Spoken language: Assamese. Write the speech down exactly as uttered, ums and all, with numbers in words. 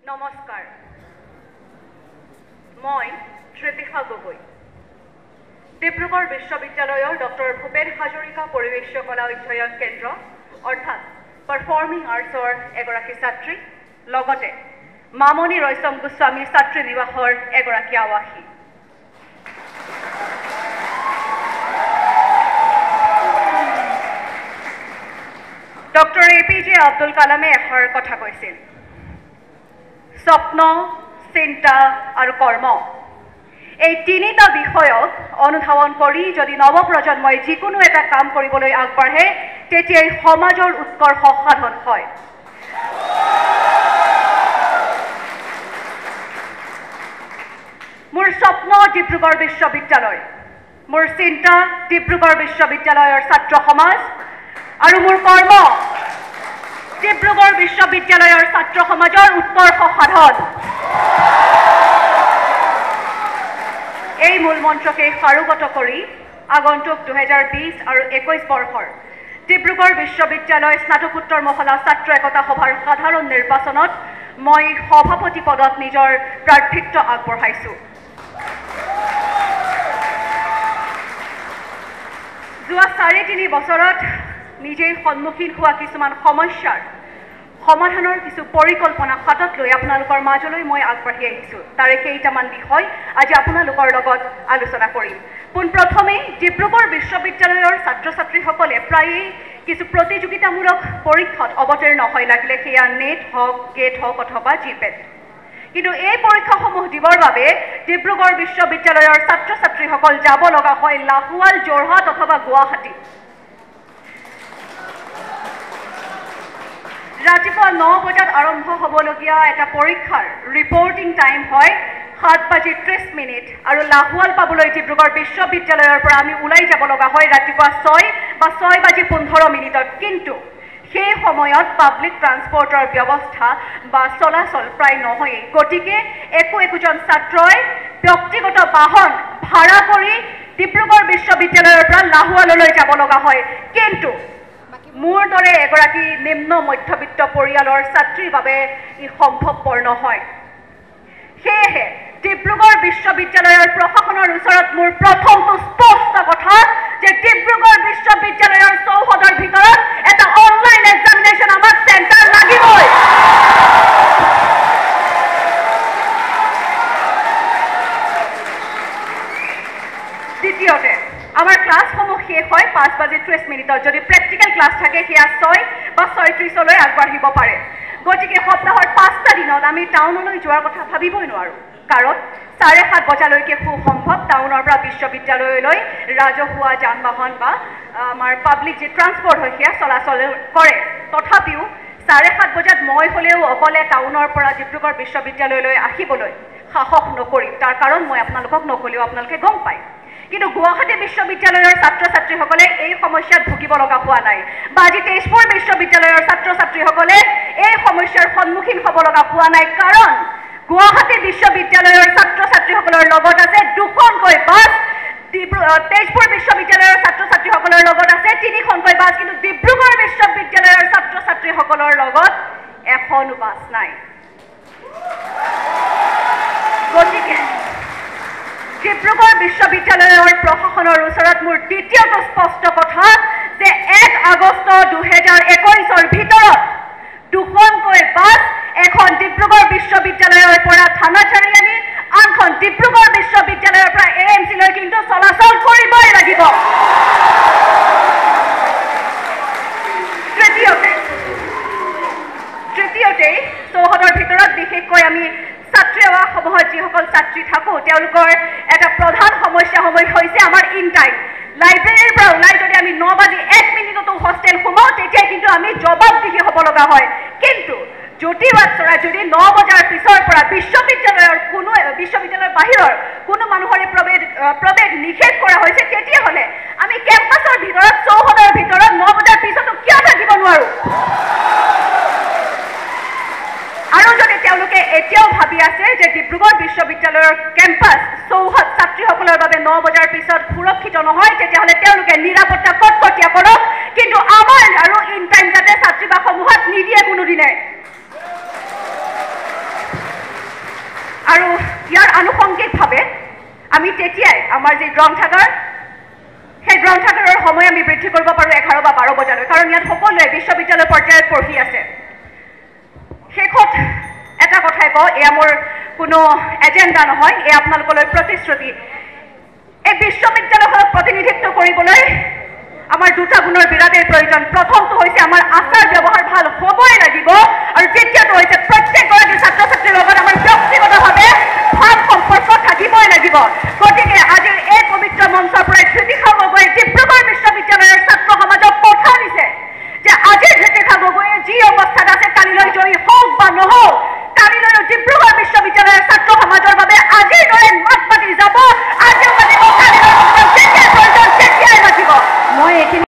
নমস্কাৰ মই শ্ৰীতিশা গগৈ ডিব্ৰুগড় বিশ্ববিদ্যালয়ৰ ডক্টৰ ভূপেন হাজৰিকা পৰিৱেশ কলা অধ্যয়ন কেন্দ্ৰ অৰ্থাৎ পাৰফৰ্মিং আৰ্টছৰ এগৰাকী ছাত্ৰী লগতে মামনি ৰয়ছম গোস্বামী ছাত্ৰী নিবাসৰ এগৰাকী আৱাসী doctor A P J Abdul কালামে এষাৰ কথা কৈছিল স্বপ্ন চিন্তা আৰু কৰ্ম এই তিনিটা বিষয়ক অনুধাৱন কৰি যদি নৱপ্ৰজন্মই যিকোনো এটা কাম কৰিবলৈ আগবাঢ়ে তেতিয়াই সমাজৰ উৎকৰ্ষ সাধন হয় মোৰ স্বপ্ন ডিব্ৰুগড় বিশ্ববিদ্যালয় মোৰ চিন্তা ডিব্ৰুগড় বিশ্ববিদ্যালয়ৰ ছাত্ৰ সমাজ আৰু মোৰ কৰ্ম ডিব্ৰুগড় বিশ্ববিদ্যালয়ৰ ছাত্ৰ সমাজৰ উৎকৰ্ষ সাধন এই মূল মন্ত্ৰকে সাৰোগত কৰি আগন্তুক দুহেজাৰ বিশ আৰু একৈশ বৰ্ষৰ ডিব্ৰুগড় বিশ্ববিদ্যালয় স্নাতকোত্তৰ মহলা ছাত্ৰ একতা সভাৰ সাধাৰণ নিৰ্বাচনত মই সভাপতি পদত নিজৰ প্ৰাৰ্থিত্ব আগবঢ়াইছো যোৱা চাৰি তিনি বছৰত নিজেই সন্মুখীন হোৱা কিছুমান সমস্যাৰ সমাধানৰ কিছু পৰিকল্পনা হাতত লৈ আপোনালোকৰ মাজলৈ মই আগবাঢ়ি আহিছোঁ তাৰে কেইটামান বিষয় আজি আপোনালোকৰ লগত আলোচনা কৰিম পোনপ্ৰথমে ডিব্ৰুগড় বিশ্ববিদ্যালয়ৰ ছাত্ৰ ছাত্ৰীসকলে প্ৰায়ে কিছু প্ৰতিযোগিতামূলক পৰীক্ষাত অৱতীৰ্ণ হয় লাগিলে সেয়া নেট হওক গেট হওক অথবা জিপেট কিন্তু এই পৰীক্ষাসমূহ দিবৰ বাবে ডিব্ৰুগড় বিশ্ববিদ্যালয়ৰ ছাত্ৰ ছাত্ৰীসকল যাব লগা হয় লাহোৱাল যোৰহাট অথবা গুৱাহাটী ৰাতিপুৱা ন বজাত আৰম্ভ হ'বলগীয়া এটা পৰীক্ষাৰ ৰিপৰ্টিং টাইম হয় সাত বাজি ত্ৰিছ মিনিট আৰু লাহোৱাল পাবলৈ ডিব্ৰুগড় বিশ্ববিদ্যালয়ৰ পৰা আমি ওলাই যাব লগা হয় ৰাতিপুৱা ছয় বা ছয় বাজি পোন্ধৰ মিনিটত কিন্তু সেই সময়ত পাব্লিক ট্ৰান্সপৰ্টৰ ব্যৱস্থা বা চলাচল প্ৰায় নহয়েই গতিকে একো একোজন ছাত্ৰই ব্যক্তিগত বাহন ভাড়া কৰি ডিব্ৰুগড় বিশ্ববিদ্যালয়ৰ পৰা লাহোৱাললৈ যাব লগা হয় কিন্তু মোৰ দৰে এগৰাকী নিম্ন মধ্যবিত্ত পৰিয়ালৰ ছাত্ৰীৰ বাবে ই সম্ভৱপৰ নহয় সেয়েহে ডিব্ৰুগড় বিশ্ববিদ্যালয়ৰ প্ৰশাসনৰ ওচৰত মোৰ প্ৰথমটো স্পষ্ট কথা যে ডিব্ৰুগড় বিশ্ববিদ্যালয়ৰ চৌহদৰ ভিতৰত এটা অনলাইন এক্সামিনেশ্যন আমাক চেণ্টাৰ লাগিবই দ্বিতীয়তে আমাৰ ক্লাছসমূহ শেষ হয় পাঁচ বাজি ত্ৰিছ মিনিটত যদি প্ৰেক্টিকেল ক্লাছ থাকে সেয়া ছয় বা ছয় ত্ৰিছলৈ আগবাঢ়িব পাৰে গতিকে সপ্তাহৰ পাঁচটা দিনত আমি টাউনলৈ যোৱাৰ কথা ভাবিবই নোৱাৰোঁ কাৰণ চাৰে সাত বজালৈকে সুসম্ভৱ টাউনৰ পৰা বিশ্ববিদ্যালয়লৈ ৰাজহুৱা যান বাহন বা আমাৰ পাব্লিক যি ট্ৰান্সপৰ্ট হয় সেয়া চলাচল কৰে তথাপিও চাৰে সাত বজাত মই হ'লেও অকলে টাউনৰ পৰা ডিব্ৰুগড় বিশ্ববিদ্যালয়লৈ আহিবলৈ সাহস নকৰিম তাৰ কাৰণ মই আপোনালোকক নকলেও আপোনালোকে গম পায় কিন্তু গুৱাহাটী বিশ্ববিদ্যালয়ৰ ছাত্ৰ ছাত্ৰীসকলে এই সমস্যাত ভুগিব লগা হোৱা নাই বা আজি তেজপুৰ বিশ্ববিদ্যালয়ৰ ছাত্ৰ ছাত্ৰীসকলে এই সমস্যাৰ সন্মুখীন হ'ব লগা হোৱা নাই কাৰণ গুৱাহাটী বিশ্ববিদ্যালয়ৰ ছাত্ৰ ছাত্ৰীসকলৰ লগত আছে দুখনকৈ বাছ তেজপুৰ বিশ্ববিদ্যালয়ৰ ছাত্ৰ ছাত্ৰীসকলৰ লগত আছে তিনিখনকৈ বাছ কিন্তু ডিব্ৰুগড় বিশ্ববিদ্যালয়ৰ ছাত্ৰ ছাত্ৰীসকলৰ লগত এখনো বাছ নাই গতিকে ডিব্ৰুগড় বিশ্ববিদ্যালয়ৰ প্ৰশাসনৰ ওচৰত মোৰ দ্বিতীয়টো স্পষ্ট কথা যে এক আগষ্ট দুহেজাৰ একৈছৰ ভিতৰত দুখনকৈ বাছ এখন ডিব্ৰুগড় বিশ্ববিদ্যালয়ৰ পৰা থানা চাৰিআলি আনখন ডিব্ৰুগড় বিশ্ববিদ্যালয়ৰ পৰা এ এম চিলৈ কিন্তু চলাচল কৰিবই লাগিব তৃতীয়তে তৃতীয়তে চৌহদৰ ভিতৰত বিশেষকৈ আমি ছাত্ৰী আৱাসসমূহত যিসকল ছাত্ৰী থাকোঁ তেওঁলোকৰ এটা প্ৰধান সমস্যা সময় হৈছে আমাৰ ইন টাইম লাইব্ৰেৰীৰ পৰা ওলাই যদি আমি ন বাজি এক মিনিটতো হোষ্টেল সোমাওঁ তেতিয়াই কিন্তু আমি জবাবদিহি হ'ব লগা হয় কিন্তু জ্যোতি বাটচৰা যদি ন বজাৰ পিছৰ পৰা বিশ্ববিদ্যালয়ৰ কোনো বিশ্ববিদ্যালয়ৰ বাহিৰৰ কোনো মানুহৰে প্ৰৱেশ প্ৰৱেশ নিষেধ কৰা হৈছে তেতিয়াহ'লে আমি কেম্পাছৰ ভিতৰত চৌহদৰ ভিতৰত ন বজাৰ পিছতো কিয় থাকিব নোৱাৰোঁ আৰু যদি তেওঁলোকে এতিয়াও ভাবি আছে যে ডিব্ৰুগড় বিশ্ববিদ্যালয়ৰ কেম্পাছ চৌহদ ছাত্ৰীসকলৰ বাবে ন বজাৰ পিছত সুৰক্ষিত নহয় তেতিয়াহ'লে তেওঁলোকে নিৰাপত্তা কটকটীয়া কৰক কিন্তু আমাৰ আৰু ইন টাইম যাতে ছাত্ৰীবাসসমূহত নিদিয়ে কোনোদিনে আৰু ইয়াৰ আনুষংগিকভাৱে আমি তেতিয়াই আমাৰ যি গ্ৰন্থাগাৰ সেই গ্ৰন্থাগাৰৰ সময় আমি বৃদ্ধি কৰিব পাৰোঁ এঘাৰ বা বাৰ বজালৈ, কাৰণ ইয়াত সকলোৱে বিশ্ববিদ্যালয় পৰ্যায়ত পঢ়ি আছে। শেষত এটা কথাই কওঁ, এয়া মোৰ কোনো এজেণ্ডা নহয়, এয়া আপোনালোকলৈ প্ৰতিশ্ৰুতি। এই বিশ্ববিদ্যালয়খনক প্ৰতিনিধিত্ব কৰিবলৈ আমাৰ দুটা গুণৰ বিৰাটেই প্ৰয়োজন। প্ৰথমটো হৈছে আমাৰ আচাৰ ব্যৱহাৰ ভাল হ'বই লাগিব, আৰু দ্বিতীয়টো হৈছে প্ৰত্যেকগৰাকী ছাত্ৰ ছাত্ৰীৰ লগত আমাৰ ব্যক্তিগতভাৱে ভাল সম্পৰ্ক থাকিবই লাগিব। গতিকে আজিৰ এই পবিত্ৰ মঞ্চৰ পৰাই খ্যাতি খাব গৈ